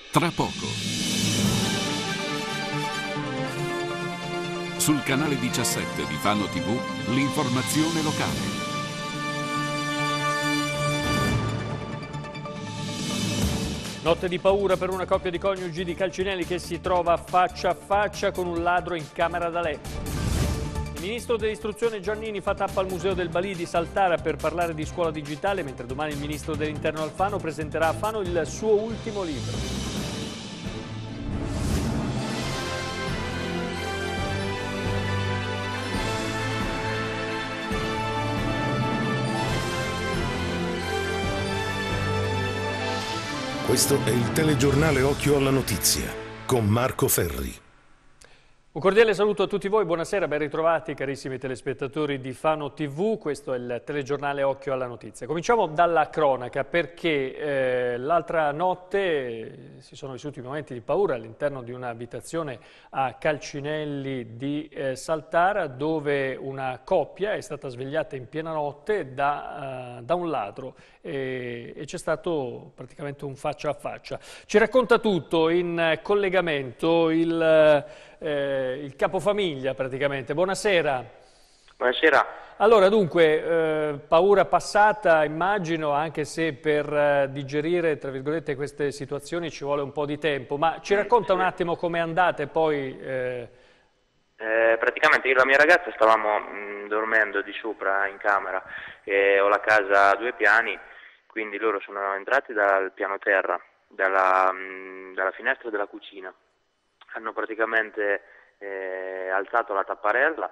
tra poco. Sul canale 17 di Fano TV, l'informazione locale. Notte di paura per una coppia di coniugi di Calcinelli che si trova faccia a faccia con un ladro in camera da letto. Il ministro dell'istruzione Giannini fa tappa al Museo del Balì di Saltara per parlare di scuola digitale, mentre domani il ministro dell'Interno Alfano presenterà a Fano il suo ultimo libro. Questo è il telegiornale Occhio alla Notizia con Marco Ferri. Un cordiale saluto a tutti voi, buonasera, ben ritrovati carissimi telespettatori di Fano TV, questo è il telegiornale Occhio alla Notizia. Cominciamo dalla cronaca perché l'altra notte si sono vissuti momenti di paura all'interno di un'abitazione a Calcinelli di Saltara, dove una coppia è stata svegliata in piena notte da un ladro e c'è stato praticamente un faccia a faccia. Ci racconta tutto in collegamento il capofamiglia praticamente. Buonasera. Buonasera. Allora dunque, paura passata immagino, anche se per digerire tra virgolette queste situazioni ci vuole un po' di tempo, ma ci racconta un attimo com'è andata e poi... praticamente io e la mia ragazza stavamo dormendo di sopra in camera, ho la casa a 2 piani, quindi loro sono entrati dal piano terra, dalla finestra della cucina. Hanno praticamente alzato la tapparella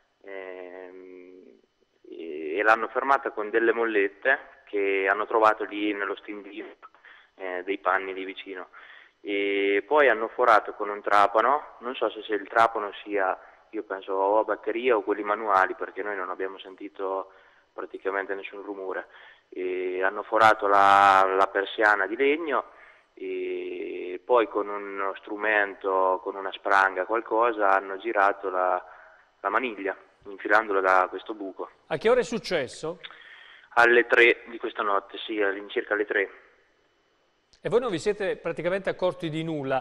e l'hanno fermata con delle mollette che hanno trovato lì nello stendino dei panni lì vicino, e poi hanno forato con un trapano, non so se il trapano sia, io penso o a batteria o quelli manuali, perché noi non abbiamo sentito praticamente nessun rumore, e hanno forato la persiana di legno e poi con uno strumento, con una spranga, qualcosa, hanno girato la maniglia, infilandola da questo buco. A che ora è successo? Alle 3 di questa notte, sì, all'incirca alle 3. E voi non vi siete praticamente accorti di nulla.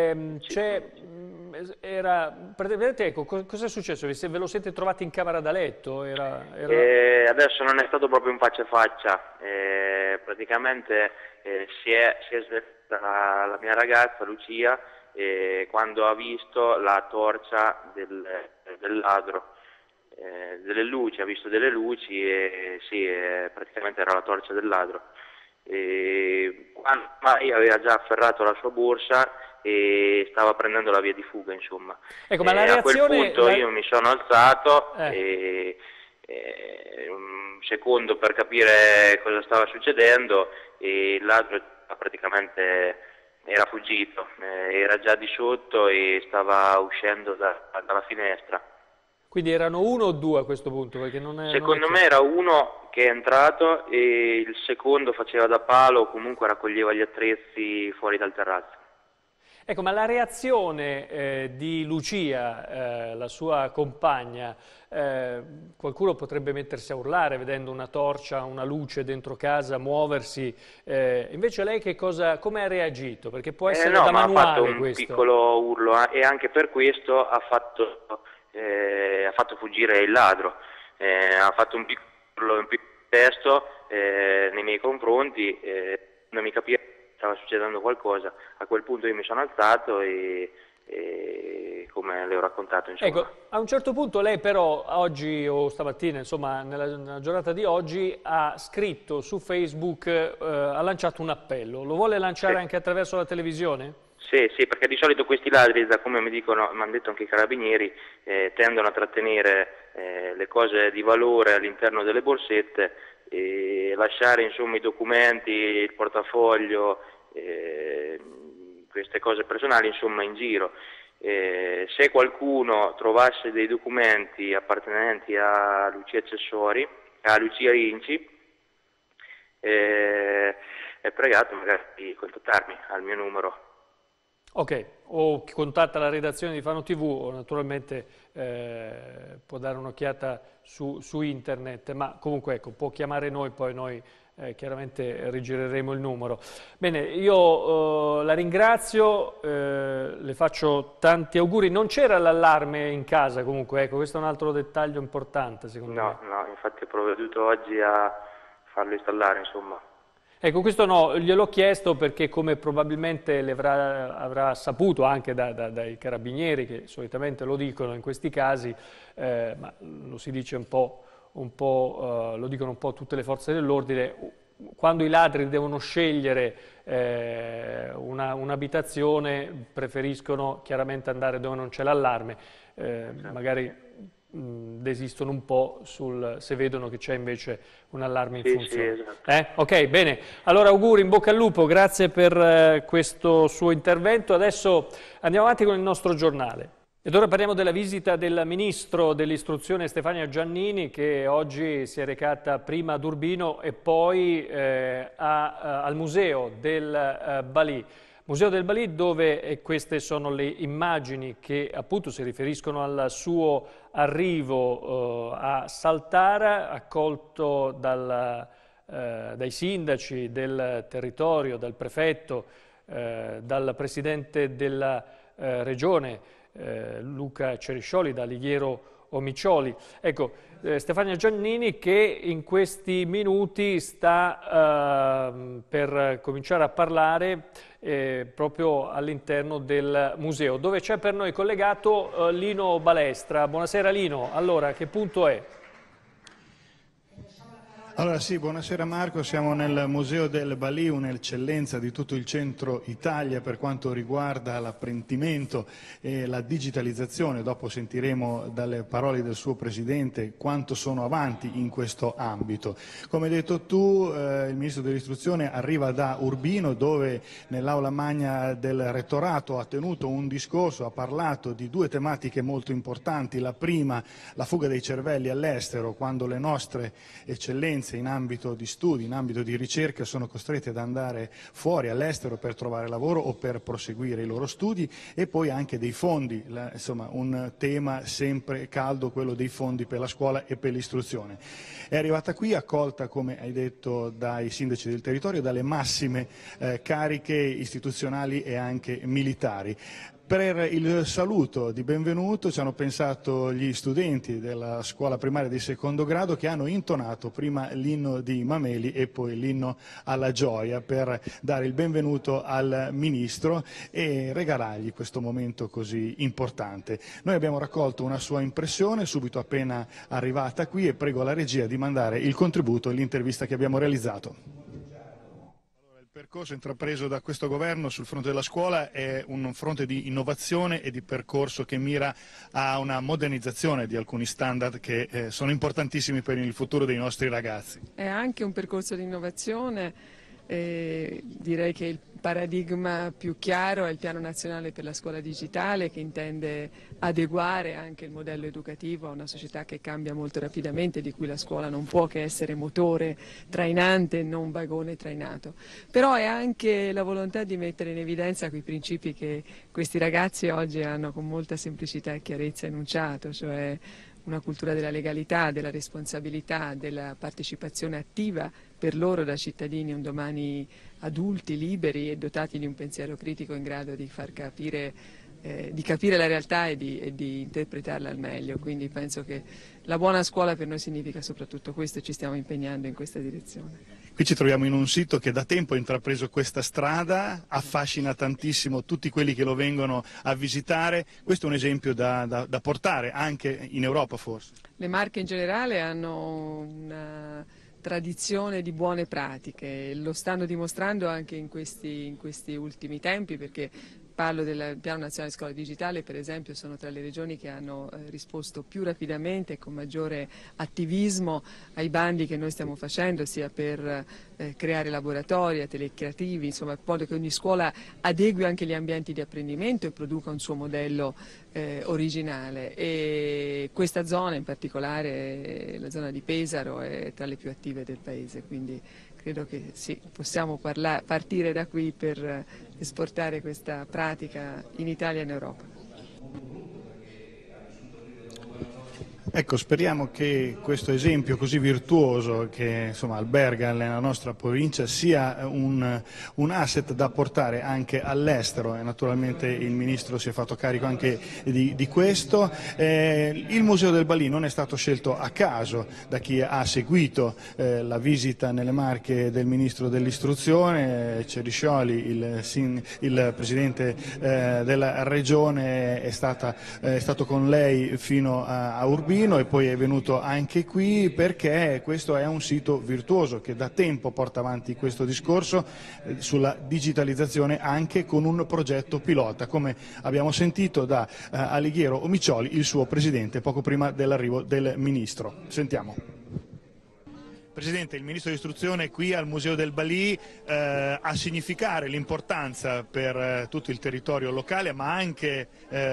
Praticamente, ecco, cosa è successo? Ve lo siete trovati in camera da letto? Adesso non è stato proprio un faccia a faccia, praticamente si è svegliata la mia ragazza Lucia quando ha visto la torcia del ladro, delle luci, ha visto delle luci e sì, praticamente era la torcia del ladro. Quando mai aveva già afferrato la sua borsa e stava prendendo la via di fuga, insomma. Ecco, ma la reazione... A quel punto io mi sono alzato un secondo per capire cosa stava succedendo, e il ladro praticamente era fuggito, era già di sotto e stava uscendo dalla finestra. Quindi erano 1 o 2 a questo punto? Perché Secondo me era uno che è entrato e il secondo faceva da palo o comunque raccoglieva gli attrezzi fuori dal terrazzo. Ecco, ma la reazione di Lucia, la sua compagna, qualcuno potrebbe mettersi a urlare vedendo una torcia, una luce dentro casa, muoversi, invece lei come ha reagito? Perché può essere da manuale ha fatto un questo. Piccolo urlo e anche per questo ha fatto fuggire il ladro, ha fatto un piccolo testo nei miei confronti, non mi capiva stava succedendo qualcosa. A quel punto io mi sono alzato e come le ho raccontato, insomma. Ecco, a un certo punto lei però oggi o stamattina, insomma nella giornata di oggi, ha scritto su Facebook, ha lanciato un appello. Lo vuole lanciare anche attraverso la televisione? Sì, perché di solito questi ladri, da come mi hanno detto anche i carabinieri, tendono a trattenere le cose di valore all'interno delle borsette e lasciare insomma i documenti, il portafoglio, queste cose personali insomma in giro. Se qualcuno trovasse dei documenti appartenenti a Lucia Accessori, a Lucia Inci, è pregato magari di contattarmi al mio numero. Ok, o contatta la redazione di Fano TV o naturalmente può dare un'occhiata su internet, ma comunque ecco, può chiamare noi, poi noi chiaramente rigireremo il numero. Bene, io la ringrazio, le faccio tanti auguri. Non c'era l'allarme in casa comunque, ecco, questo è un altro dettaglio importante secondo me. No, infatti ho provveduto oggi a farlo installare, insomma. Ecco, questo no, gliel'ho chiesto perché come probabilmente avrà saputo anche dai carabinieri, che solitamente lo dicono in questi casi, ma lo si dice lo dicono un po' tutte le forze dell'ordine, quando i ladri devono scegliere un'abitazione preferiscono chiaramente andare dove non c'è l'allarme, magari desistono un po' se vedono che c'è invece un allarme in funzione. Sì, esatto. Ok, bene. Allora auguri, in bocca al lupo, grazie per questo suo intervento. Adesso andiamo avanti con il nostro giornale. Ed ora parliamo della visita del Ministro dell'Istruzione Stefania Giannini, che oggi si è recata prima ad Urbino e poi al Museo del Balì. Museo del Balì, dove queste sono le immagini che appunto si riferiscono al suo arrivo a Saltara, accolto dai sindaci del territorio, dal prefetto, dal presidente della regione Luca Ceriscioli, da Alighiero Omicioli. Ecco, Stefania Giannini che in questi minuti sta per cominciare a parlare proprio all'interno del museo, dove c'è per noi collegato Lino Balestra. Buonasera Lino, allora che punto è? Allora sì, buonasera Marco, siamo nel Museo del Balì, un'eccellenza di tutto il centro Italia per quanto riguarda l'apprendimento e la digitalizzazione. Dopo sentiremo dalle parole del suo presidente quanto sono avanti in questo ambito. Come hai detto tu, il Ministro dell'Istruzione arriva da Urbino, dove nell'aula magna del rettorato ha tenuto un discorso, ha parlato di due tematiche molto importanti. La prima, la fuga dei cervelli all'estero, quando le nostre eccellenze in ambito di studi, in ambito di ricerca sono costretti ad andare fuori all'estero per trovare lavoro o per proseguire i loro studi, e poi anche dei fondi, insomma un tema sempre caldo, quello dei fondi per la scuola e per l'istruzione. È arrivata qui accolta, come hai detto, dai sindaci del territorio, dalle massime cariche istituzionali e anche militari. Per il saluto di benvenuto ci hanno pensato gli studenti della scuola primaria di secondo grado, che hanno intonato prima l'inno di Mameli e poi l'inno alla gioia per dare il benvenuto al Ministro e regalargli questo momento così importante. Noi abbiamo raccolto una sua impressione subito appena arrivata qui e prego la regia di mandare il contributo all'intervista che abbiamo realizzato. Il percorso intrapreso da questo governo sul fronte della scuola è un fronte di innovazione e di percorso che mira a una modernizzazione di alcuni standard che sono importantissimi per il futuro dei nostri ragazzi. È anche un percorso di innovazione, direi che il paradigma più chiaro è il Piano Nazionale per la Scuola Digitale, che intende adeguare anche il modello educativo a una società che cambia molto rapidamente, di cui la scuola non può che essere motore trainante, non vagone trainato. Però è anche la volontà di mettere in evidenza quei principi che questi ragazzi oggi hanno con molta semplicità e chiarezza enunciato, cioè una cultura della legalità, della responsabilità, della partecipazione attiva per loro da cittadini un domani adulti, liberi e dotati di un pensiero critico in grado di far capire, di capire la realtà e di interpretarla al meglio. Quindi penso che la buona scuola per noi significa soprattutto questo e ci stiamo impegnando in questa direzione. Qui ci troviamo in un sito che da tempo ha intrapreso questa strada, affascina tantissimo tutti quelli che lo vengono a visitare. Questo è un esempio da portare anche in Europa forse. Le Marche in generale hanno una tradizione di buone pratiche, lo stanno dimostrando anche in questi ultimi tempi, perché parlo del Piano Nazionale Scuola Digitale, per esempio, sono tra le regioni che hanno risposto più rapidamente e con maggiore attivismo ai bandi che noi stiamo facendo, sia per creare laboratori, atelier creativi, insomma, in modo che ogni scuola adegui anche gli ambienti di apprendimento e produca un suo modello originale. E questa zona, in particolare la zona di Pesaro, è tra le più attive del paese, quindi credo che sì, possiamo partire da qui per esportare questa pratica in Italia e in Europa. Ecco, speriamo che questo esempio così virtuoso che insomma alberga nella nostra provincia sia un asset da portare anche all'estero, e naturalmente il Ministro si è fatto carico anche di questo. Il Museo del Balì non è stato scelto a caso da chi ha seguito la visita nelle Marche del Ministro dell'Istruzione. Ceriscioli, il Presidente della Regione, è stato con lei fino a Urbino e poi è venuto anche qui perché questo è un sito virtuoso che da tempo porta avanti questo discorso sulla digitalizzazione, anche con un progetto pilota, come abbiamo sentito da Alighiero Omicioli, il suo presidente, poco prima dell'arrivo del Ministro. Sentiamo. Presidente, il Ministro dell'Istruzione è qui al Museo del Balì a significare l'importanza per tutto il territorio locale, ma anche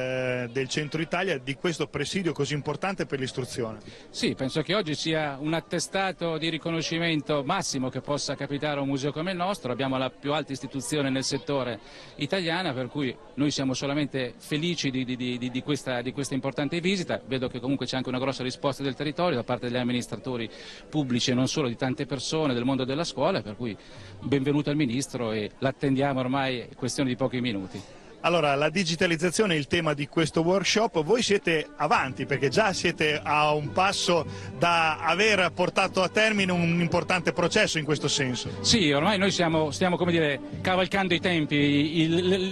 del centro Italia, di questo presidio così importante per l'istruzione. Sì, penso che oggi sia un attestato di riconoscimento massimo che possa capitare a un museo come il nostro. Abbiamo la più alta istituzione nel settore italiana, per cui noi siamo solamente felici di questa importante visita. Vedo che comunque c'è anche una grossa risposta del territorio da parte degli amministratori pubblici e non solo, di tante persone del mondo della scuola, per cui benvenuto al Ministro e l'attendiamo ormai, è questione di pochi minuti. Allora, la digitalizzazione è il tema di questo workshop. Voi siete avanti perché già siete a un passo da aver portato a termine un importante processo in questo senso. Sì, ormai noi stiamo come dire, cavalcando i tempi.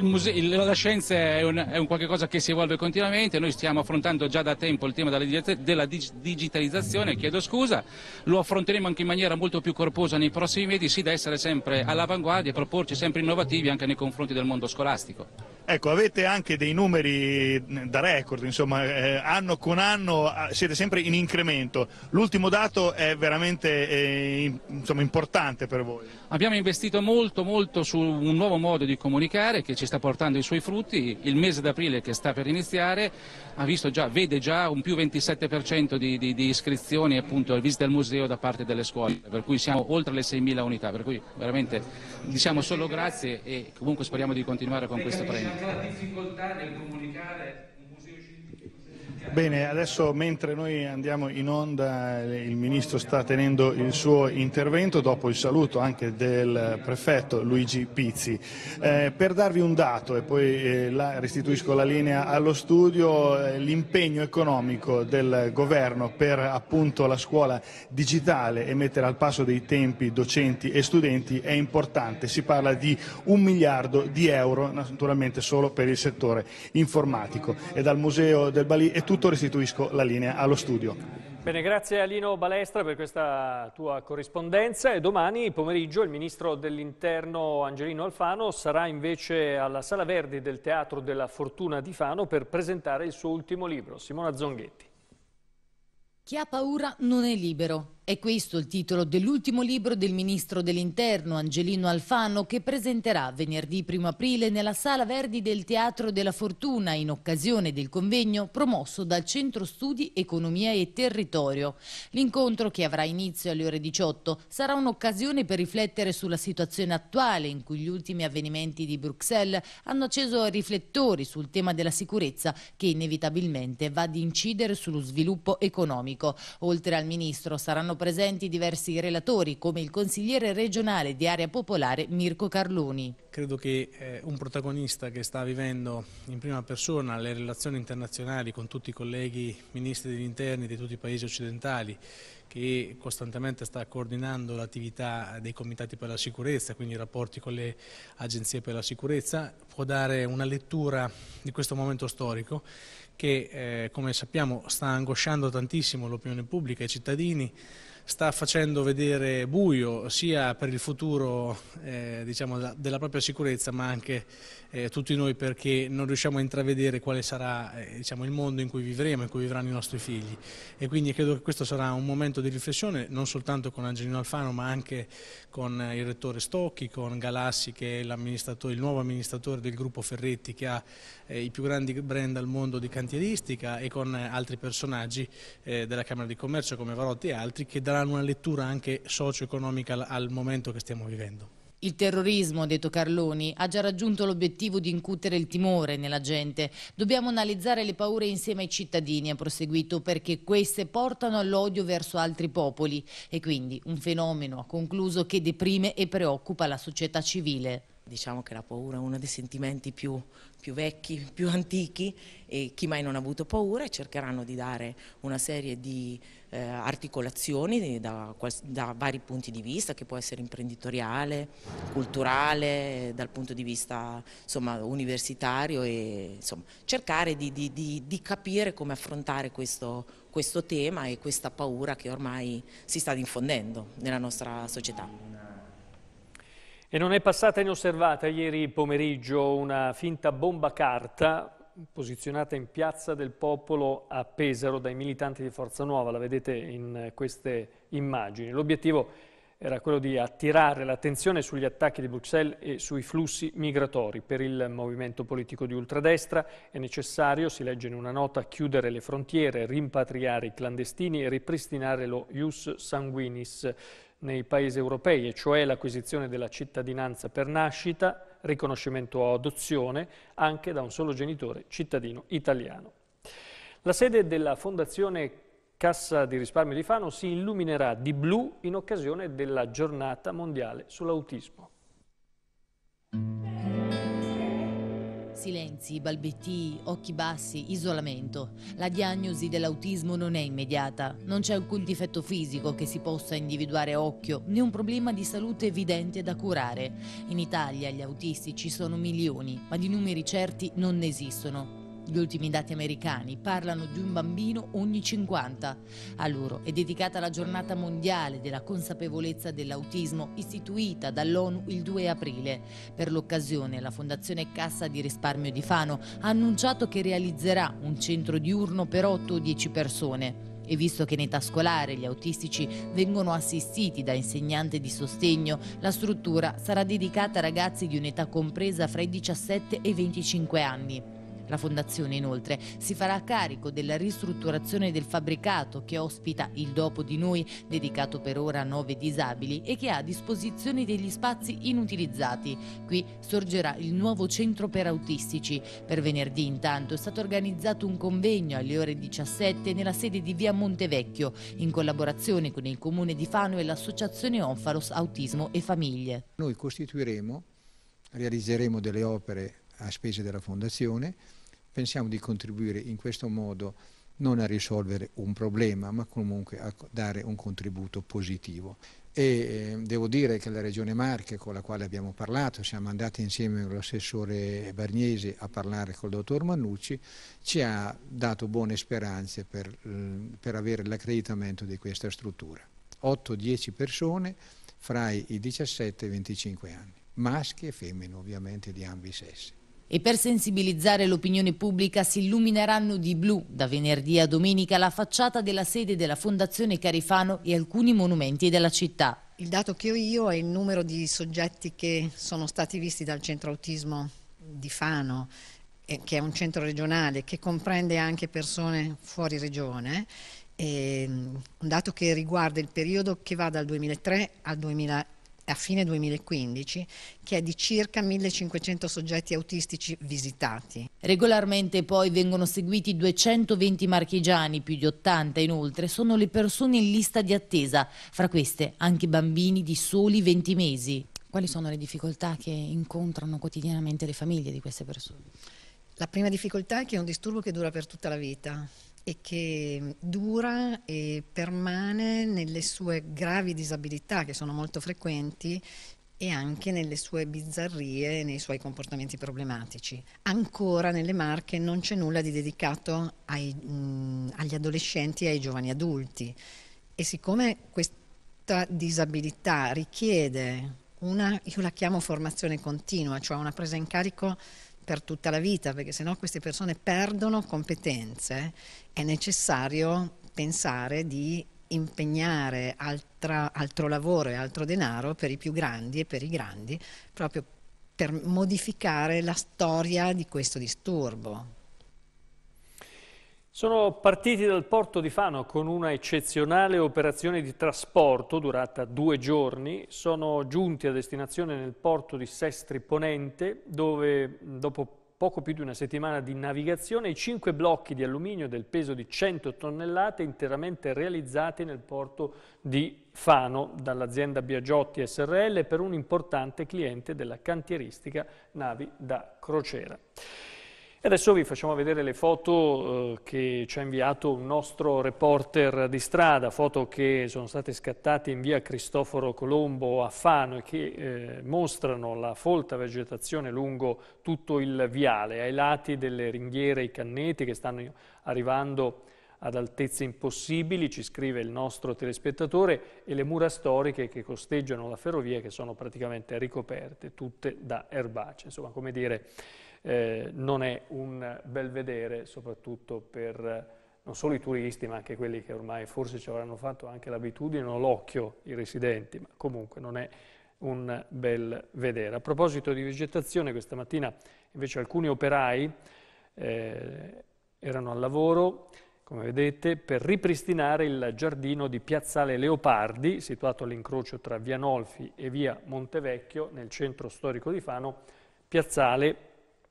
La scienza è un qualche cosa che si evolve continuamente. Noi stiamo affrontando già da tempo il tema della digitalizzazione, chiedo scusa, lo affronteremo anche in maniera molto più corposa nei prossimi mesi, sì, da essere sempre all'avanguardia e proporci sempre innovativi anche nei confronti del mondo scolastico. Ecco, avete anche dei numeri da record, insomma, anno con anno siete sempre in incremento. L'ultimo dato è veramente importante per voi. Abbiamo investito molto su un nuovo modo di comunicare che ci sta portando i suoi frutti. Il mese d'aprile che sta per iniziare vede già un più 27% di iscrizioni appunto al visita al museo da parte delle scuole, per cui siamo oltre le 6.000 unità, per cui veramente diciamo solo grazie e comunque speriamo di continuare con questo premio. La difficoltà nel comunicare un museo scientifico. Bene, adesso mentre noi andiamo in onda il Ministro sta tenendo il suo intervento dopo il saluto anche del prefetto Luigi Pizzi. Per darvi un dato e poi restituisco la linea allo studio, l'impegno economico del governo per appunto la scuola digitale e mettere al passo dei tempi docenti e studenti è importante. Si parla di 1 miliardo di euro, naturalmente solo per il settore informatico. E dal Museo del Balì è tutto, restituisco la linea allo studio. Bene, grazie a Lino Balestra per questa tua corrispondenza e domani pomeriggio il Ministro dell'Interno Angelino Alfano sarà invece alla Sala Verdi del Teatro della Fortuna di Fano per presentare il suo ultimo libro. Simona Zonghetti. Chi ha paura non è libero. È questo il titolo dell'ultimo libro del Ministro dell'Interno Angelino Alfano che presenterà venerdì 1 aprile nella Sala Verdi del Teatro della Fortuna in occasione del convegno promosso dal Centro Studi Economia e Territorio. L'incontro, che avrà inizio alle ore 18, sarà un'occasione per riflettere sulla situazione attuale in cui gli ultimi avvenimenti di Bruxelles hanno acceso riflettori sul tema della sicurezza che inevitabilmente va ad incidere sullo sviluppo economico. Oltre al Ministro saranno presenti diversi relatori come il consigliere regionale di Area Popolare Mirko Carloni. Credo che un protagonista che sta vivendo in prima persona le relazioni internazionali con tutti i colleghi ministri degli interni di tutti i paesi occidentali, che costantemente sta coordinando l'attività dei comitati per la sicurezza, quindi i rapporti con le agenzie per la sicurezza, può dare una lettura di questo momento storico che come sappiamo sta angosciando tantissimo l'opinione pubblica e i cittadini, sta facendo vedere buio sia per il futuro diciamo, della propria sicurezza, ma anche tutti noi, perché non riusciamo a intravedere quale sarà diciamo, il mondo in cui vivremo, in cui vivranno i nostri figli. E quindi credo che questo sarà un momento di riflessione non soltanto con Angelino Alfano, ma anche con il rettore Stocchi, con Galassi, che è il nuovo amministratore del gruppo Ferretti, che ha i più grandi brand al mondo di cantieristica, e con altri personaggi della Camera di Commercio come Varotti e altri, che daranno una lettura anche socio-economica al momento che stiamo vivendo. Il terrorismo, ha detto Carloni, ha già raggiunto l'obiettivo di incutere il timore nella gente. Dobbiamo analizzare le paure insieme ai cittadini, ha proseguito, perché queste portano all'odio verso altri popoli e quindi un fenomeno, ha concluso, che deprime e preoccupa la società civile. Diciamo che la paura è uno dei sentimenti più vecchi, più antichi, e chi mai non ha avuto paura cercheranno di dare una serie di articolazioni da vari punti di vista, che può essere imprenditoriale, culturale, dal punto di vista universitario, e cercare di capire come affrontare questo tema e questa paura che ormai si sta diffondendo nella nostra società. E non è passata inosservata ieri pomeriggio una finta bomba carta posizionata in Piazza del Popolo a Pesaro dai militanti di Forza Nuova, la vedete in queste immagini. L'obiettivo era quello di attirare l'attenzione sugli attacchi di Bruxelles e sui flussi migratori. Per il movimento politico di ultradestra è necessario, si legge in una nota, chiudere le frontiere, rimpatriare i clandestini e ripristinare lo ius sanguinis nei paesi europei, e cioè l'acquisizione della cittadinanza per nascita, riconoscimento o adozione anche da un solo genitore cittadino italiano. La sede della Fondazione Cassa di Risparmio di Fano si illuminerà di blu in occasione della Giornata Mondiale sull'Autismo. Silenzi, balbettii, occhi bassi, isolamento. La diagnosi dell'autismo non è immediata. Non c'è alcun difetto fisico che si possa individuare a occhio, né un problema di salute evidente da curare. In Italia gli autistici sono milioni, ma di numeri certi non ne esistono. Gli ultimi dati americani parlano di un bambino ogni 50. A loro è dedicata la Giornata Mondiale della Consapevolezza dell'Autismo, istituita dall'ONU il 2 aprile. Per l'occasione la Fondazione Cassa di Risparmio di Fano ha annunciato che realizzerà un centro diurno per 8 o 10 persone. E visto che in età scolare gli autistici vengono assistiti da insegnanti di sostegno, la struttura sarà dedicata a ragazzi di un'età compresa fra i 17 e i 25 anni. La Fondazione inoltre si farà carico della ristrutturazione del fabbricato che ospita il Dopo di Noi, dedicato per ora a 9 disabili e che ha a disposizione degli spazi inutilizzati. Qui sorgerà il nuovo centro per autistici. Per venerdì intanto è stato organizzato un convegno alle ore 17 nella sede di via Montevecchio, in collaborazione con il Comune di Fano e l'associazione Onfalos Autismo e Famiglie. Noi realizzeremo delle opere a spese della Fondazione. Pensiamo di contribuire in questo modo non a risolvere un problema, ma comunque a dare un contributo positivo. E devo dire che la Regione Marche, con la quale abbiamo parlato, siamo andati insieme con l'assessore Bargnesi a parlare col dottor Mannucci, ci ha dato buone speranze per avere l'accreditamento di questa struttura. 8-10 persone fra i 17 e i 25 anni, maschi e femmine ovviamente di ambi i sessi. E per sensibilizzare l'opinione pubblica si illumineranno di blu da venerdì a domenica la facciata della sede della Fondazione Carifano e alcuni monumenti della città. Il dato che ho io è il numero di soggetti che sono stati visti dal centro autismo di Fano, che è un centro regionale che comprende anche persone fuori regione, un dato che riguarda il periodo che va dal 2003 a fine 2015, che è di circa 1500 soggetti autistici visitati. Regolarmente poi vengono seguiti 220 marchigiani, più di 80 inoltre sono le persone in lista di attesa, fra queste anche bambini di soli 20 mesi. Quali sono le difficoltà che incontrano quotidianamente le famiglie di queste persone? La prima difficoltà è che è un disturbo che dura per tutta la vita e che dura e permane nelle sue gravi disabilità, che sono molto frequenti, e anche nelle sue bizzarrie e nei suoi comportamenti problematici. Ancora nelle Marche non c'è nulla di dedicato agli adolescenti e ai giovani adulti, e siccome questa disabilità richiede io la chiamo formazione continua, cioè una presa in carico per tutta la vita, perché sennò queste persone perdono competenze, è necessario pensare di impegnare altro lavoro e altro denaro per i più grandi e per i grandi, proprio per modificare la storia di questo disturbo. Sono partiti dal porto di Fano con una eccezionale operazione di trasporto durata 2 giorni. Sono giunti a destinazione nel porto di Sestri Ponente, dove dopo poco più di una settimana di navigazione i 5 blocchi di alluminio del peso di 100 tonnellate interamente realizzati nel porto di Fano dall'azienda Biagiotti SRL per un importante cliente della cantieristica navi da crociera. Adesso vi facciamo vedere le foto che ci ha inviato un nostro reporter di strada, foto che sono state scattate in via Cristoforo Colombo a Fano e che mostrano la folta vegetazione lungo tutto il viale, ai lati delle ringhiere, i canneti che stanno arrivando ad altezze impossibili, ci scrive il nostro telespettatore, e le mura storiche che costeggiano la ferrovia che sono praticamente ricoperte, tutte da erbacee. Insomma, come dire, non è un bel vedere, soprattutto per non solo i turisti, ma anche quelli che ormai forse ci avranno fatto anche l'abitudine o l'occhio, i residenti, ma comunque non è un bel vedere. A proposito di vegetazione, questa mattina invece alcuni operai erano al lavoro, come vedete, per ripristinare il giardino di Piazzale Leopardi, situato all'incrocio tra via Nolfi e via Montevecchio, nel centro storico di Fano, piazzale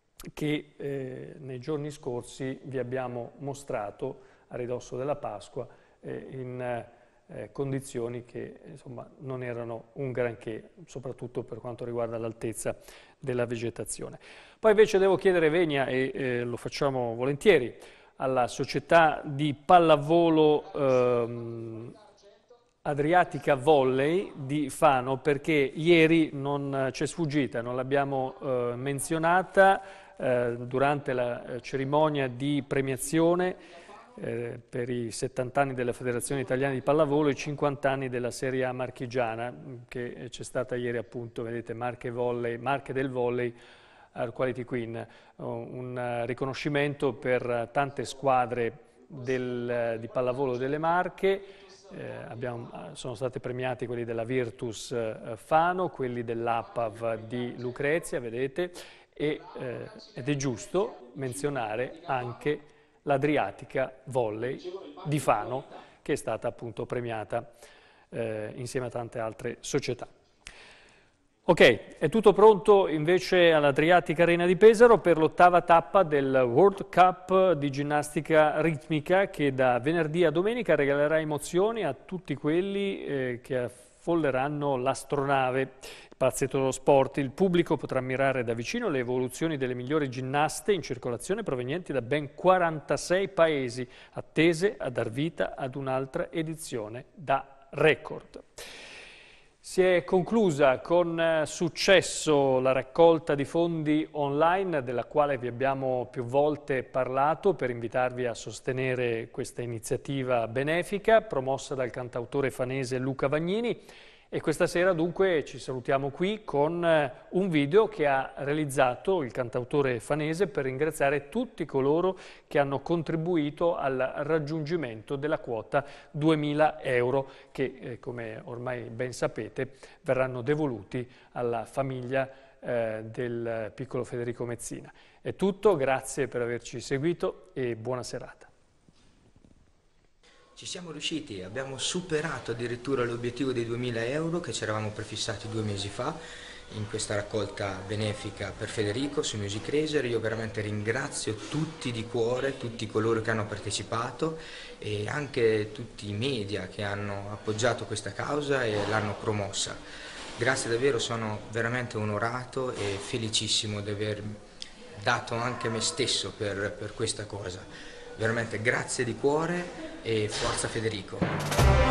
che nei giorni scorsi vi abbiamo mostrato a ridosso della Pasqua in condizioni che insomma non erano un granché, soprattutto per quanto riguarda l'altezza della vegetazione. Poi invece devo chiedere venia, e lo facciamo volentieri, alla società di pallavolo Adriatica Volley di Fano, perché ieri non c'è sfuggita, non l'abbiamo menzionata durante la cerimonia di premiazione per i 70 anni della Federazione Italiana di Pallavolo e i 50 anni della Serie A marchigiana, che c'è stata ieri, appunto, vedete, Marche del Volley Quality Queen, un riconoscimento per tante squadre di pallavolo delle Marche. Sono stati premiati quelli della Virtus Fano, quelli dell'APAV di Lucrezia, vedete, ed è giusto menzionare anche l'Adriatica Volley di Fano, che è stata appunto premiata insieme a tante altre società. Ok, è tutto pronto invece all'Adriatica Arena di Pesaro per l'8ª tappa del World Cup di ginnastica ritmica, che da venerdì a domenica regalerà emozioni a tutti quelli che affolleranno l'astronave. Il Palazzetto dello Sport, il pubblico potrà ammirare da vicino le evoluzioni delle migliori ginnaste in circolazione provenienti da ben 46 paesi, attese a dar vita ad un'altra edizione da record. Si è conclusa con successo la raccolta di fondi online, della quale vi abbiamo più volte parlato per invitarvi a sostenere questa iniziativa benefica promossa dal cantautore fanese Luca Vagnini. E questa sera dunque ci salutiamo qui con un video che ha realizzato il cantautore fanese per ringraziare tutti coloro che hanno contribuito al raggiungimento della quota 2.000 euro che, come ormai ben sapete, verranno devoluti alla famiglia del piccolo Federico Mezzina. È tutto, grazie per averci seguito e buona serata. Ci siamo riusciti, abbiamo superato addirittura l'obiettivo dei 2.000 euro che ci eravamo prefissati 2 mesi fa in questa raccolta benefica per Federico su Music Racer. Io veramente ringrazio tutti di cuore, tutti coloro che hanno partecipato e anche tutti i media che hanno appoggiato questa causa e l'hanno promossa. Grazie davvero, sono veramente onorato e felicissimo di aver dato anche me stesso per questa cosa. Veramente grazie di cuore e forza Federico.